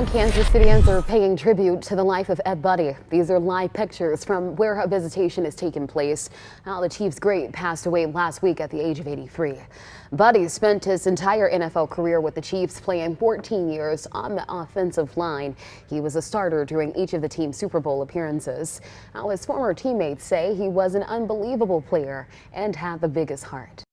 Kansas Cityans are paying tribute to the life of Ed Budde. These are live pictures from where a visitation has taken place. Now, the Chiefs great passed away last week at the age of 83. Budde spent his entire NFL career with the Chiefs, playing 14 years on the offensive line. He was a starter during each of the team's Super Bowl appearances. Now, his former teammates say he was an unbelievable player and had the biggest heart.